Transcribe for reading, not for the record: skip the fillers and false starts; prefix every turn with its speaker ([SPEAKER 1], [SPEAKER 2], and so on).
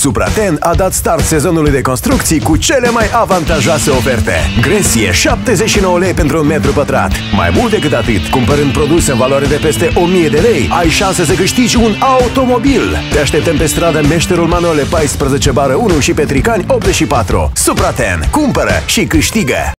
[SPEAKER 1] Supraten a dat start sezonului de construcții cu cele mai avantajoase oferte. Gresie, 79 lei pentru un metru pătrat. Mai mult decât atât, cumpărând produse în valoare de peste 1000 de lei, ai șanse să câștigi un automobil. Te așteptăm pe stradă Meșterul Manole 14/1 și pe Tricani 84. Supraten. Cumpără și câștigă!